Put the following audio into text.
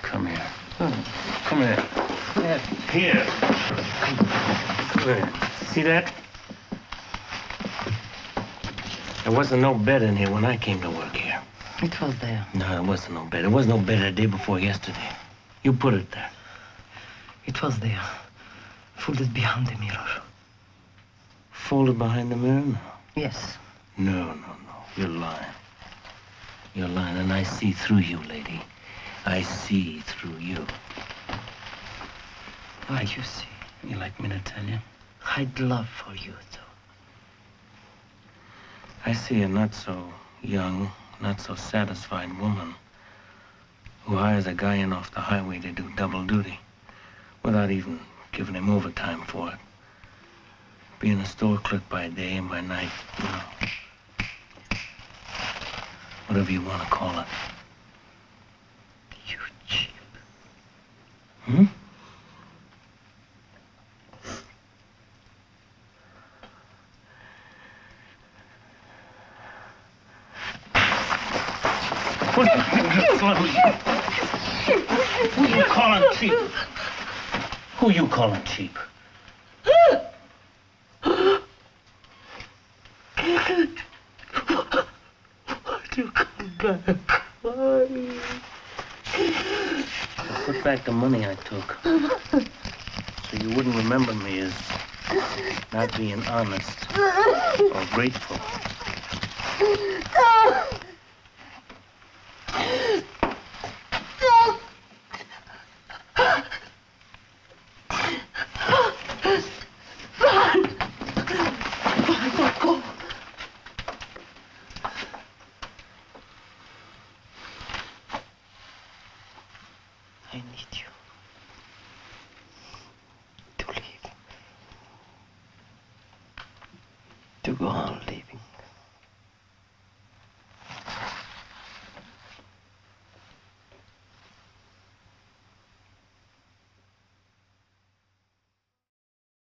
Come here. Come here. Here. Come here. See that? There wasn't no bed in here when I came to work here. It was there. No, there wasn't no bed. There was no bed the day before yesterday. You put it there. It was there. Folded behind the mirror. Folded behind the mirror? No. Yes. No. You're lying. You're lying, and I see through you, lady. I see through you. What you see? You like me to tell you? I'd love for you to. I see a not so young, not so satisfied woman who hires a guy in off the highway to do double duty without even giving him overtime for it. Being a store clerk by day and by night, you know. Whatever you want to call it. You cheap. Hmm? Who you calling cheap? Who you calling cheap? Why'd you come back? Why? I put back the money I took. So you wouldn't remember me as not being honest or grateful. I need you to leave, to go on